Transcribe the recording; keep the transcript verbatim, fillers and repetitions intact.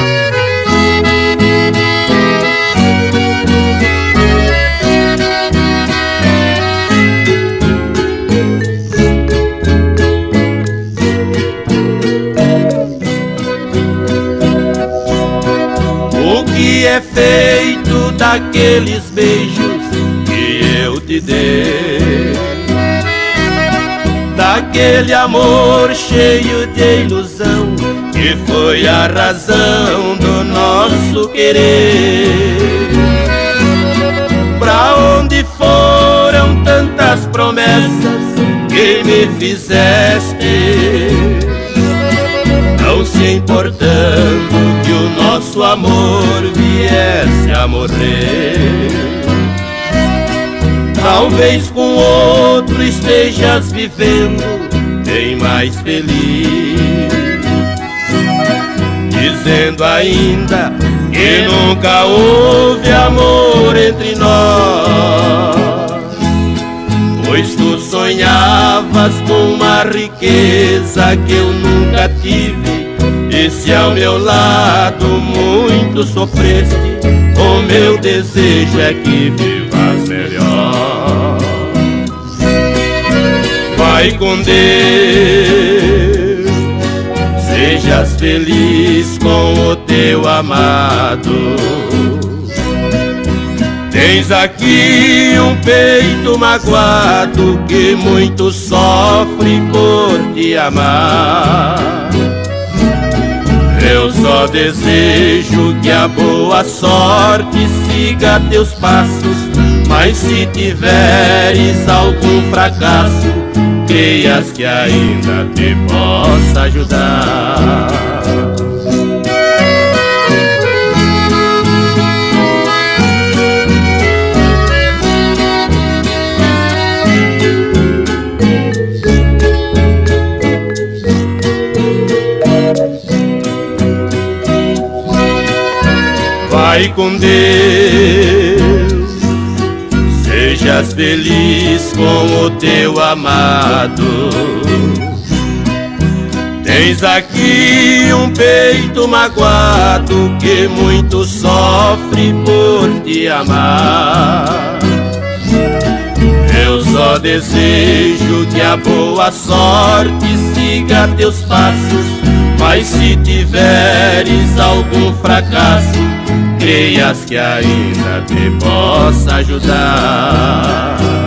O que é feito daqueles beijos que eu te dei, daquele amor cheio de ilusão que foi a razão do nosso querer? Pra onde foram tantas promessas que me fizeste, não se importando que o nosso amor viesse a morrer? Talvez com outro estejas vivendo bem mais feliz, dizendo ainda que nunca houve amor entre nós, pois tu sonhavas com uma riqueza que eu nunca tive. E se ao meu lado muito sofreste, o meu desejo é que vivas melhor. Vai com Deus, sejas feliz com o teu amado. Tens aqui um peito magoado que muito sofre por te amar. Eu só desejo que a boa sorte siga teus passos, mas se tiveres algum fracasso, creias que ainda te possa ajudar. Vai com Deus, sejas feliz com o teu amado. Tens aqui um peito magoado que muito sofre por te amar. Eu só desejo que a boa sorte siga teus passos, mas se tiveres algum fracasso, creias que ainda te possa ajudar.